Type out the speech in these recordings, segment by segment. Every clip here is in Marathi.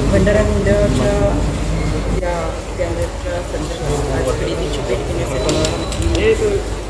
भंडारा गोंदियाच्या या कॅमेऱ्याच्या संदर्भात आज खरेदीची भेट घेण्यासाठी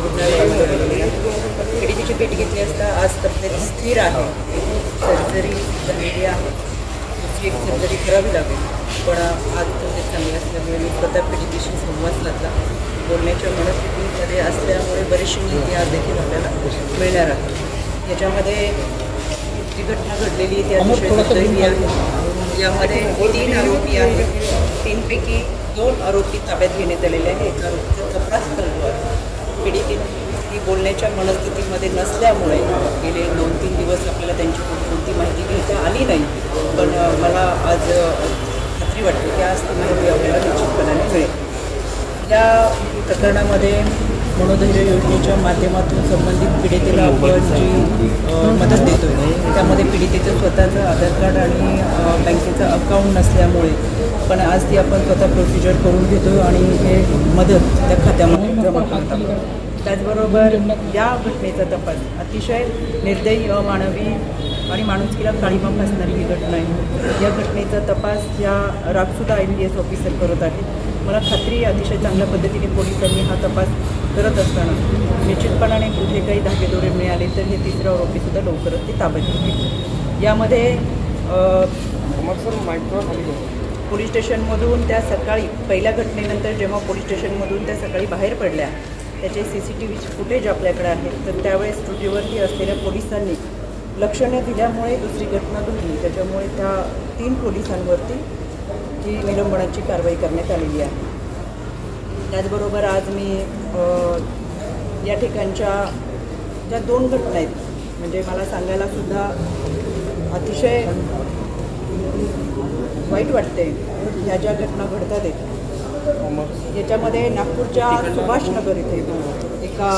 खरेदीची भेट घेतली असता आज तब्येत स्थिर आहे. सर्जरी झालेली आहे, दुसरी एक सर्जरी करावी लागेल, पण आज तब्येत चांगली असल्यामुळे मी स्वतः खरेदीशी संवाद साधला. बोलण्याच्या मनस्थितीमध्ये असल्यामुळे बरेचशी माहिती आज देखील आपल्याला मिळणार आहे. याच्यामध्ये जी घटना घडलेली ती अतिशय दुर्दैवी आहे. यामध्ये 3 आरोपी आहेत. 3 पैकी 2 आरोपी ताब्यात घेण्यात आलेले आहे. एका आरोपीचा तपास चालू आहे. पीडितेने ती बोलण्याच्या मनस्थितीमध्ये नसल्यामुळे गेले 2-3 दिवस आपल्याला त्यांची कोणती माहिती घेता आली नाही, पण मला आज खात्री वाटते की आज ती माहिती आपल्याला निश्चितपणाने मिळेल. या प्रकरणामध्ये मनोधैर्य योजनेच्या माध्यमातून संबंधित पीडितेला आपण जी मदत देतो आहे त्यामध्ये पीडितेचं स्वतःचं आधार कार्ड आणि बँकेचं अकाउंट नसल्यामुळे पण आज ती आपण स्वतः प्रोसिजर करून घेतो आणि हे मदत त्या खात्यामध्ये जमा करतात. त्याचबरोबर या घटनेचा तपास अतिशय निर्दयी, अमानवी आणि माणुसकीला काळीमा फासणारी ही घटना आहे. या घटनेचा तपास या रागसुद्धा IPS ऑफिसर करत आहेत. मला खात्री अतिशय चांगल्या पद्धतीने पोलिसांनी हा तपास करत असताना निश्चितपणाने कुठे काही धागेदोरे मिळाले तर हे तिसरं आरोपीसुद्धा लवकरच ते ताब्यात घेतील. यामध्ये पोलीस स्टेशनमधून त्या सकाळी पहिल्या घटनेनंतर जेव्हा पोलीस स्टेशनमधून त्या सकाळी बाहेर पडल्या त्याचे CCTV फुटेज आपल्याकडे आहे. तर त्यावेळेस ड्युटीवरती असलेल्या पोलिसांनी लक्ष न दिल्यामुळे दुसरी घटना घडली. त्याच्यामुळे त्या 3 पोलिसांवरती ही निलंबनाची कारवाई करण्यात आलेली आहे. त्याचबरोबर आज मी या ठिकाणच्या ज्या 2 घटना आहेत म्हणजे मला सांगायलासुद्धा अतिशय वाईट वाटते ह्या ज्या घटना घडतात आहेत. याच्यामध्ये नागपूरच्या सुभाषनगर इथे एका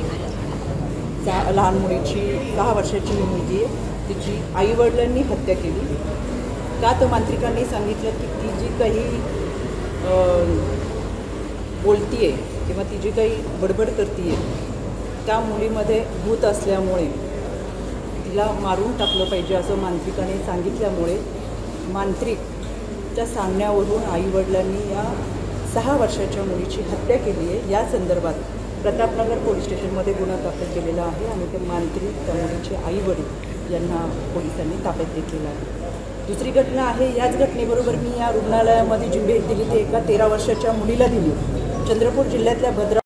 लहान मुलीची 6 वर्षाची मुलगी आहे, तिची आईवडिलांनी हत्या केली. का तर मांत्रिकांनी सांगितलं की ती जी काही बोलती आहे किंवा ती जी काही बडबड करते आहे त्या मुलीमध्ये भूत असल्यामुळे तिला मारून टाकलं पाहिजे असं मांत्रिकाने सांगितल्यामुळे मांत्रिकच्या सांगण्यावरून आईवडिलांनी या 6 वर्षाच्या मुलीची हत्या केली आहे. या संदर्भात प्रतापनगर पोलीस स्टेशनमध्ये गुन्हा दाखल केलेला आहे आणि ते मांत्रिक त्या मुलीचे आईवडील यांना पोलिसांनी ताब्यात घेतलेलं आहे. दुसरी घटना आहे, याच घटनेबरोबर मी या रुग्णालयामध्ये जी भेट दिली ती एका 13 वर्षाच्या मुलीला दिली. चंद्रपूर जिल्ह्यातल्या भद्रा